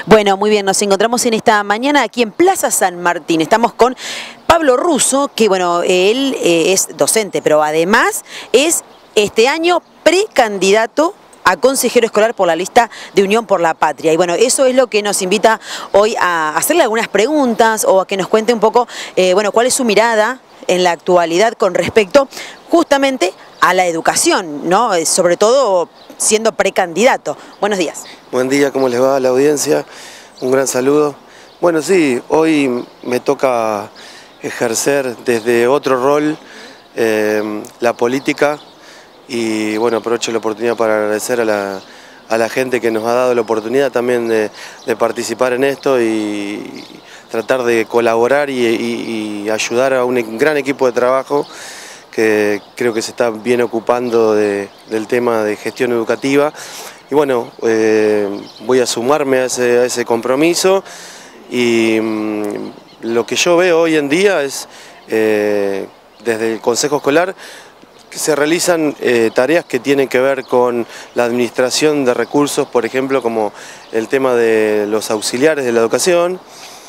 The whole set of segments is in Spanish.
Bueno, muy bien, nos encontramos en esta mañana aquí en Plaza San Martín. Estamos con Pablo Russo, que bueno, él es docente, pero además es este año precandidato a consejero escolar por la lista de Unión por la Patria. Y bueno, eso es lo que nos invita hoy a hacerle algunas preguntas o a que nos cuente un poco, bueno, cuál es su mirada en la actualidad con respecto justamente a la educación, ¿no? Sobre todo siendo precandidato. Buenos días. Buen día, ¿cómo les va a la audiencia? Un gran saludo. Bueno, sí, hoy me toca ejercer desde otro rol la política y bueno, aprovecho la oportunidad para agradecer a la gente que nos ha dado la oportunidad también de participar en esto y tratar de colaborar y ayudar a un gran equipo de trabajo que creo que se está bien ocupando del tema de gestión educativa. Y bueno, voy a sumarme a ese compromiso y lo que yo veo hoy en día es, desde el Consejo Escolar, que se realizan tareas que tienen que ver con la administración de recursos, por ejemplo, como el tema de los auxiliares de la educación,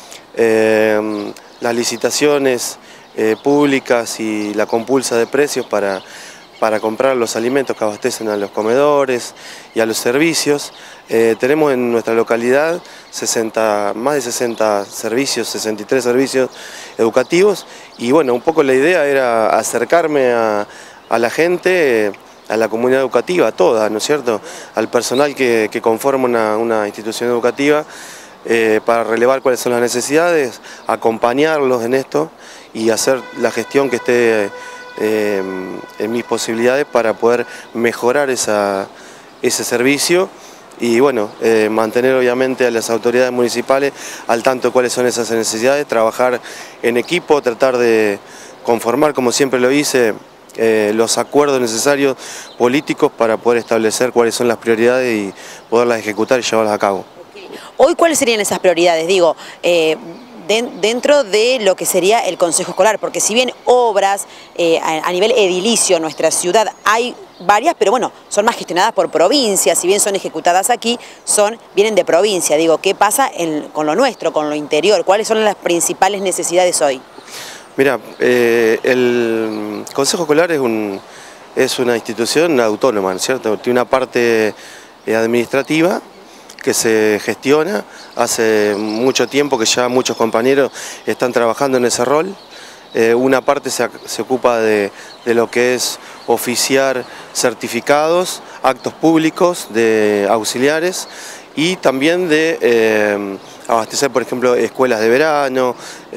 las licitaciones públicas y la compulsa de precios para comprar los alimentos que abastecen a los comedores y a los servicios. Tenemos en nuestra localidad más de 60 servicios, 63 servicios educativos y bueno, un poco la idea era acercarme a la gente, a la comunidad educativa, a toda, ¿no es cierto?, al personal que conforma una institución educativa, para relevar cuáles son las necesidades, acompañarlos en esto y hacer la gestión que esté en mis posibilidades para poder mejorar ese servicio y bueno, mantener obviamente a las autoridades municipales al tanto de cuáles son esas necesidades, trabajar en equipo, tratar de conformar, como siempre lo hice, los acuerdos necesarios políticos para poder establecer cuáles son las prioridades y poderlas ejecutar y llevarlas a cabo. Hoy, ¿cuáles serían esas prioridades? Digo, dentro de lo que sería el Consejo Escolar, porque si bien obras a nivel edilicio en nuestra ciudad hay varias, pero bueno, son más gestionadas por provincias, si bien son ejecutadas aquí, vienen de provincia. Digo, ¿qué pasa con lo nuestro, con lo interior? ¿Cuáles son las principales necesidades hoy? Mira, el Consejo Escolar es una institución autónoma, ¿no es cierto? Tiene una parte administrativa que se gestiona, hace mucho tiempo que ya muchos compañeros están trabajando en ese rol. Una parte se ocupa de lo que es oficiar certificados, actos públicos de auxiliares y también de abastecer, por ejemplo, escuelas de verano,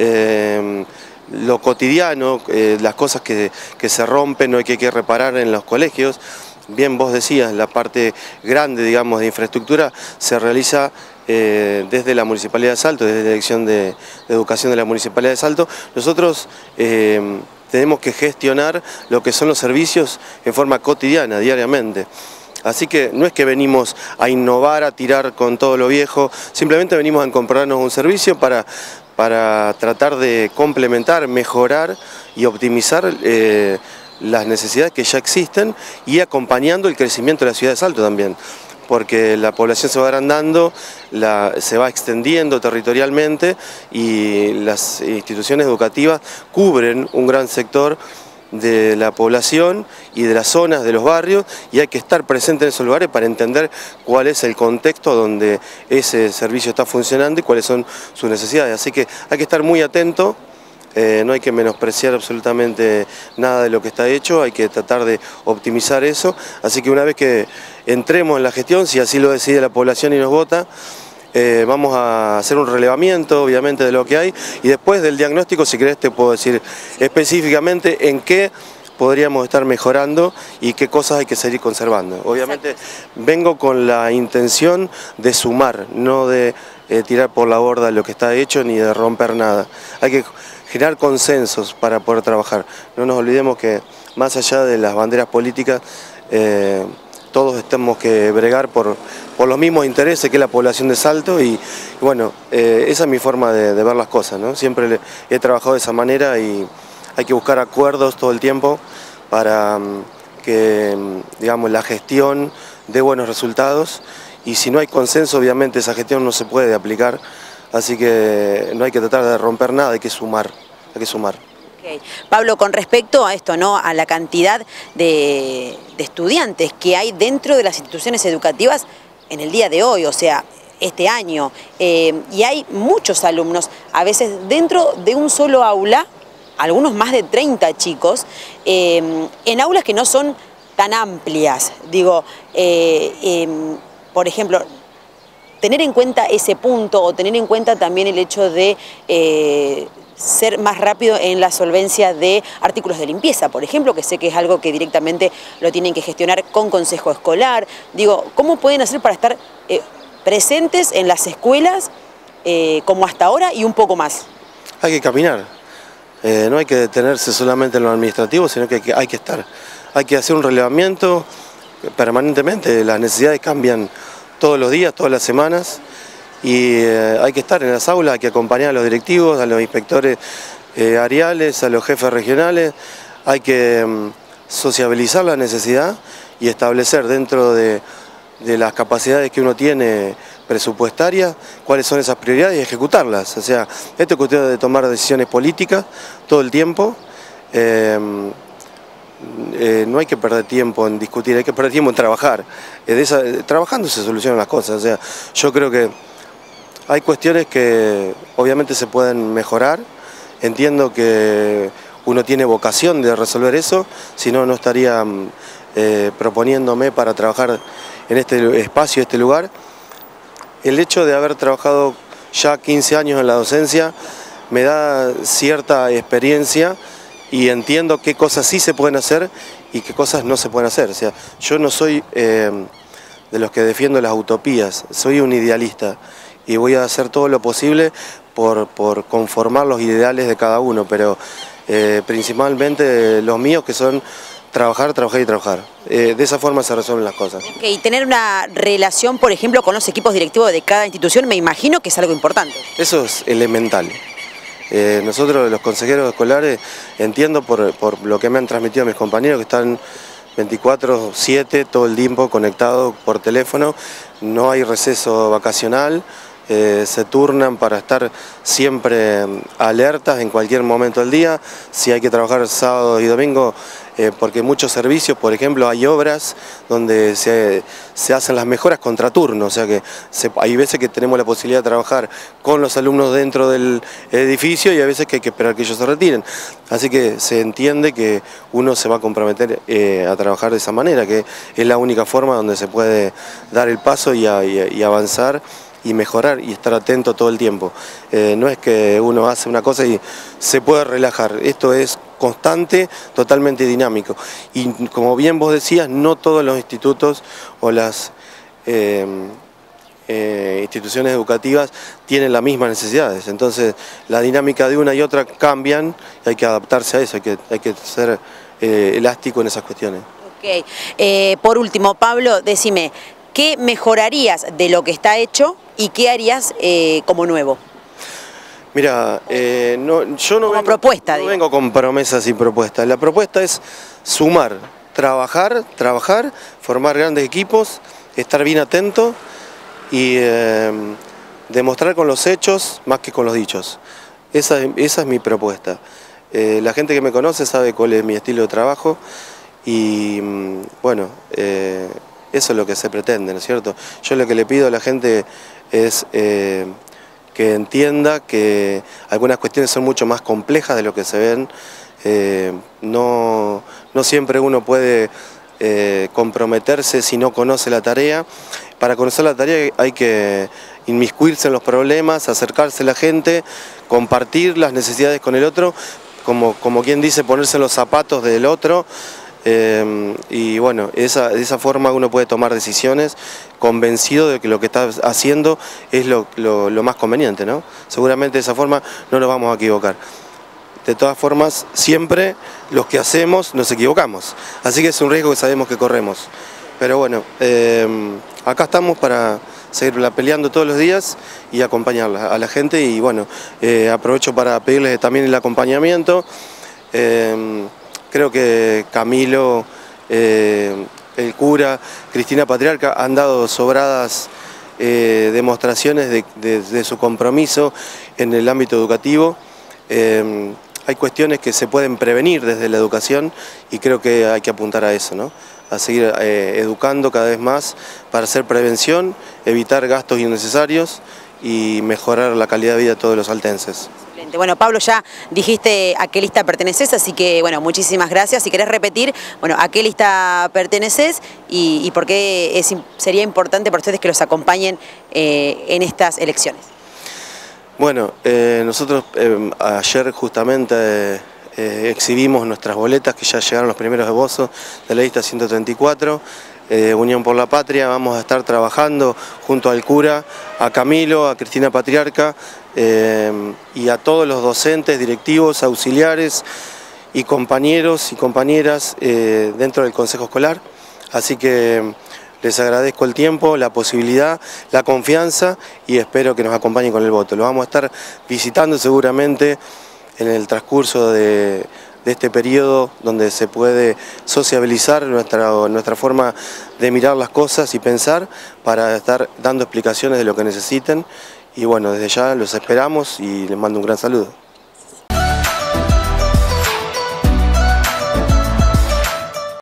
lo cotidiano, las cosas que se rompen o que hay que reparar en los colegios. Bien vos decías, la parte grande, digamos, de infraestructura se realiza desde la Municipalidad de Salto, desde la Dirección de Educación de la Municipalidad de Salto. Nosotros tenemos que gestionar lo que son los servicios en forma cotidiana, diariamente. Así que no es que venimos a innovar, a tirar con todo lo viejo, simplemente venimos a comprarnos un servicio para tratar de complementar, mejorar y optimizar las necesidades que ya existen y acompañando el crecimiento de la ciudad de Salto también, porque la población se va agrandando, se va extendiendo territorialmente y las instituciones educativas cubren un gran sector de la población y de las zonas, de los barrios, y hay que estar presente en esos lugares para entender cuál es el contexto donde ese servicio está funcionando y cuáles son sus necesidades. Así que hay que estar muy atento. No hay que menospreciar absolutamente nada de lo que está hecho, hay que tratar de optimizar eso, así que una vez que entremos en la gestión, si así lo decide la población y nos vota, vamos a hacer un relevamiento obviamente de lo que hay y después del diagnóstico, si querés te puedo decir específicamente en qué podríamos estar mejorando y qué cosas hay que seguir conservando. Obviamente vengo con la intención de sumar, no de tirar por la borda lo que está hecho ni de romper nada. Hay que generar consensos para poder trabajar. No nos olvidemos que más allá de las banderas políticas, todos tenemos que bregar por los mismos intereses que la población de Salto y bueno, esa es mi forma de ver las cosas, ¿no? Siempre he trabajado de esa manera y hay que buscar acuerdos todo el tiempo para que, digamos, la gestión dé buenos resultados y si no hay consenso, obviamente esa gestión no se puede aplicar, así que no hay que tratar de romper nada, hay que sumar, hay que sumar. Okay. Pablo, con respecto a esto, ¿no? A la cantidad de estudiantes que hay dentro de las instituciones educativas en el día de hoy, o sea, este año, y hay muchos alumnos, a veces dentro de un solo aula, algunos más de 30 chicos, en aulas que no son tan amplias. Digo, por ejemplo, tener en cuenta ese punto o tener en cuenta también el hecho de ser más rápido en la solvencia de artículos de limpieza, por ejemplo, que sé que es algo que directamente lo tienen que gestionar con consejo escolar. Digo, ¿cómo pueden hacer para estar presentes en las escuelas como hasta ahora y un poco más? Hay que caminar, no hay que detenerse solamente en lo administrativo, sino que hay que estar. Hay que hacer un relevamiento permanentemente, las necesidades cambian todos los días, todas las semanas, y hay que estar en las aulas, hay que acompañar a los directivos, a los inspectores áreales, a los jefes regionales, hay que sociabilizar la necesidad y establecer dentro de las capacidades que uno tiene presupuestarias, cuáles son esas prioridades y ejecutarlas. O sea, esto es cuestión de tomar decisiones políticas todo el tiempo. No hay que perder tiempo en discutir, hay que perder tiempo en trabajar. Trabajando se solucionan las cosas. O sea, yo creo que hay cuestiones que obviamente se pueden mejorar. Entiendo que uno tiene vocación de resolver eso, si no, no estaría proponiéndome para trabajar en este espacio, este lugar. El hecho de haber trabajado ya 15 años en la docencia me da cierta experiencia y entiendo qué cosas sí se pueden hacer y qué cosas no se pueden hacer. O sea, yo no soy de los que defiendo las utopías, soy un idealista y voy a hacer todo lo posible por conformar los ideales de cada uno, pero principalmente los míos, que son trabajar, trabajar y trabajar. De esa forma se resuelven las cosas. Y tener una relación, por ejemplo, con los equipos directivos de cada institución, me imagino que es algo importante. Eso es elemental. Nosotros, los consejeros escolares, entiendo por lo que me han transmitido mis compañeros, que están 24/7 todo el tiempo conectados por teléfono, no hay receso vacacional, se turnan para estar siempre alertas en cualquier momento del día. Si hay que trabajar sábado y domingo, porque muchos servicios, por ejemplo, hay obras donde se hacen las mejoras contraturno, o sea que hay veces que tenemos la posibilidad de trabajar con los alumnos dentro del edificio y hay veces que hay que esperar que ellos se retiren. Así que se entiende que uno se va a comprometer a trabajar de esa manera, que es la única forma donde se puede dar el paso y avanzar y mejorar y estar atento todo el tiempo. No es que uno hace una cosa y se puede relajar, esto es constante, totalmente dinámico. Y como bien vos decías, no todos los institutos o las instituciones educativas tienen las mismas necesidades, entonces la dinámica de una y otra cambian y hay que adaptarse a eso, hay que ser elástico en esas cuestiones. Ok. Por último, Pablo, decime, ¿qué mejorarías de lo que está hecho y qué harías como nuevo? Mira, yo no vengo con promesas y propuestas. La propuesta es sumar, trabajar, formar grandes equipos, estar bien atento y demostrar con los hechos más que con los dichos. Esa es mi propuesta. La gente que me conoce sabe cuál es mi estilo de trabajo y bueno, eso es lo que se pretende, ¿no es cierto? Yo lo que le pido a la gente es que entienda que algunas cuestiones son mucho más complejas de lo que se ven. No siempre uno puede comprometerse si no conoce la tarea. Para conocer la tarea hay que inmiscuirse en los problemas, acercarse a la gente, compartir las necesidades con el otro, como quien dice, ponerse en los zapatos del otro. Y bueno, de esa forma uno puede tomar decisiones convencido de que lo que está haciendo es lo más conveniente, ¿no? Seguramente de esa forma no nos vamos a equivocar. De todas formas, siempre los que hacemos nos equivocamos, así que es un riesgo que sabemos que corremos. Pero bueno, acá estamos para seguir peleando todos los días y acompañar a la gente y bueno, aprovecho para pedirles también el acompañamiento. Creo que Camilo el cura, Cristina Patriarca, han dado sobradas demostraciones de su compromiso en el ámbito educativo. Hay cuestiones que se pueden prevenir desde la educación y creo que hay que apuntar a eso, ¿no? A seguir educando cada vez más para hacer prevención, evitar gastos innecesarios y mejorar la calidad de vida de todos los saltenses. Excelente. Bueno, Pablo, ya dijiste a qué lista perteneces, así que bueno, muchísimas gracias. Si querés repetir, bueno, a qué lista perteneces y por qué sería importante para ustedes que los acompañen en estas elecciones. Bueno, nosotros ayer justamente exhibimos nuestras boletas, que ya llegaron los primeros esbozos de la lista 134, Unión por la Patria. Vamos a estar trabajando junto al cura, a Camilo, a Cristina Patriarca y a todos los docentes, directivos, auxiliares y compañeros y compañeras dentro del Consejo Escolar. Así que les agradezco el tiempo, la posibilidad, la confianza y espero que nos acompañen con el voto. Lo vamos a estar visitando seguramente en el transcurso de este periodo donde se puede sociabilizar nuestra forma de mirar las cosas y pensar para estar dando explicaciones de lo que necesiten. Y bueno, desde ya los esperamos y les mando un gran saludo.